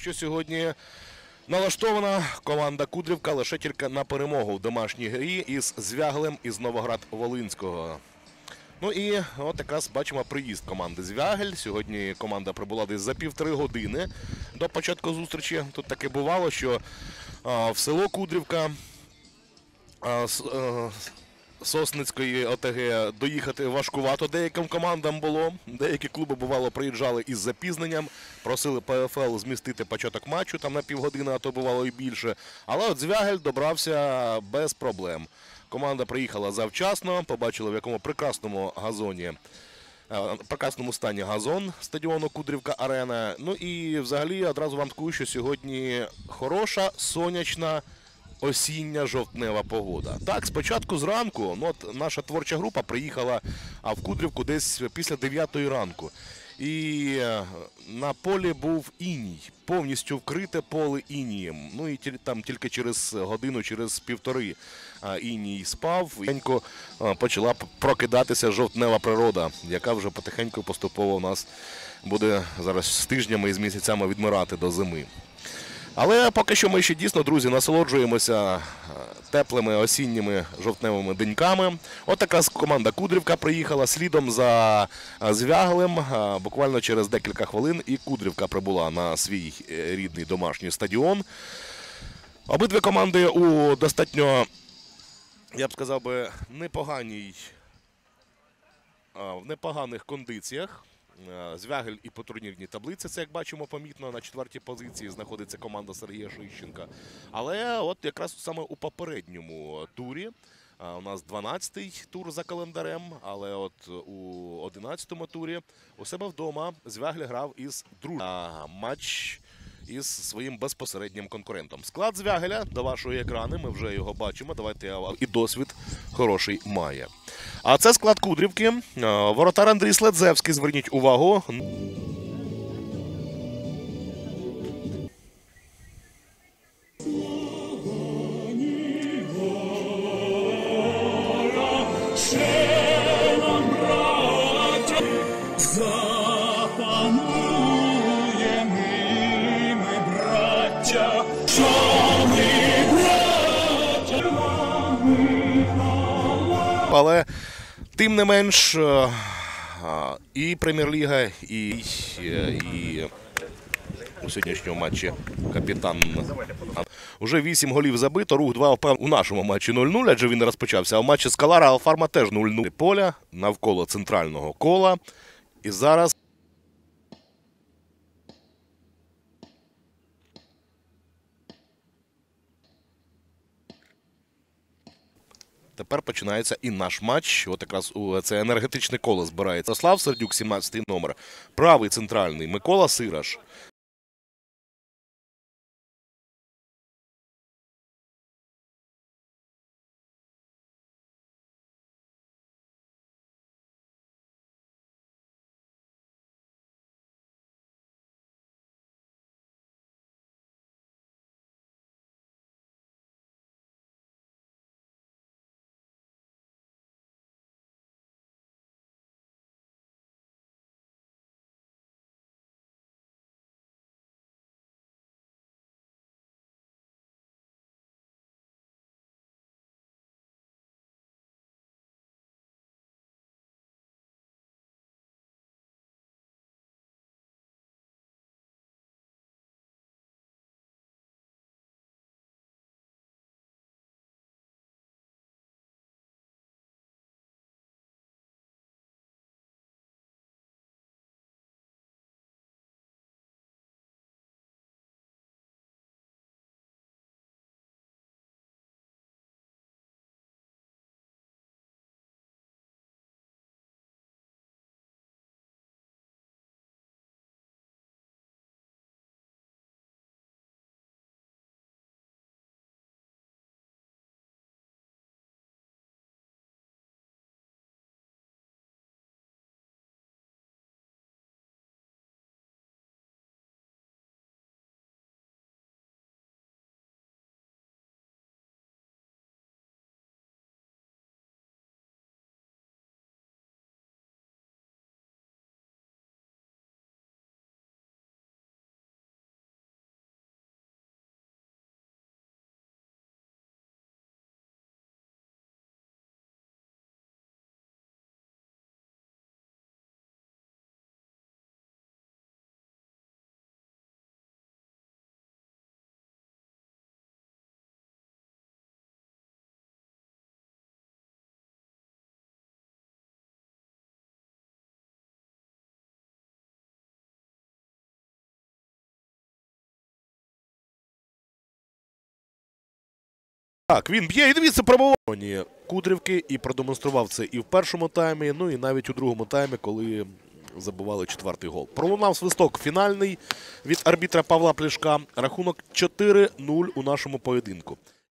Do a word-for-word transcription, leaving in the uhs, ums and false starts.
що сьогодні налаштована команда Кудрівка лише тільки на перемогу в домашній грі із Звяглем із Новоград-Волинського. Ну і от якраз бачимо приїзд команди Звягель. Сьогодні команда прибула десь за півтори години до початку зустрічі. Тут таке бувало, що а, в село Кудрівка а, с, а, Сосницької ОТГ доїхати важкувато деяким командам було. Деякі клуби, бувало, приїжджали із запізненням, просили ПФЛ змістити початок матчу там на півгодини, а то бувало і більше. Але от Звягель добрався без проблем. Команда приїхала завчасно, побачили, в якому прекрасному газоні, прекрасному стані газон стадіону Кудрівка-Арена. Ну і взагалі одразу вам скажу, що сьогодні хороша, сонячна, осіння жовтнева погода. Так, спочатку зранку, ну от наша творча група приїхала а в Кудрівку десь після дев'ятої ранку. І на полі був іній, повністю вкрите поле інієм. Ну і там тільки через годину, через півтори іній спав. І почала прокидатися жовтнева природа, яка вже потихеньку поступово у нас буде зараз з тижнями і з місяцями відмирати до зими. Але поки що ми ще дійсно, друзі, насолоджуємося теплими осінніми жовтневими деньками. От така команда Кудрівка приїхала слідом за Звяглем. Буквально через декілька хвилин і Кудрівка прибула на свій рідний домашній стадіон. Обидві команди у достатньо, я б сказав би, непоганій, в непоганих кондиціях. Звягель і по турнірній таблиці, це, як бачимо, помітно, на четвертій позиції знаходиться команда Сергія Шищенка. Але от якраз саме у попередньому турі, у нас дванадцятий тур за календарем, але от у одинадцятому турі у себе вдома Звягель грав із другим матч із своїм безпосереднім конкурентом. Склад Звягеля до вашої екрани, ми вже його бачимо, давайте я вам і досвід хороший має. А це склад Кудрівки. Воротар Андрій Следзевський, зверніть увагу. Але тим не менш і Прем'єр-ліга, і, і у сьогоднішньому матчі капітан. Уже вісім голів забито, Рух два впав у нашому матчі нуль нуль, адже він розпочався. А в матчі Скалара Алфарма теж нуль нуль. Поля навколо центрального кола. І зараз тепер починається і наш матч. От якраз у це енергетичне коло збирається. Ярослав Сердюк, сімнадцятий номер. Правий центральний Микола Сираш. Так, він б'є і дивіться пробування Кудрівки і продемонстрував це і в першому таймі, ну і навіть у другому таймі, коли забивали четвертий гол. Пролунав свисток фінальний від арбітра Павла Плішка. Рахунок чотири нуль у нашому поєдинку.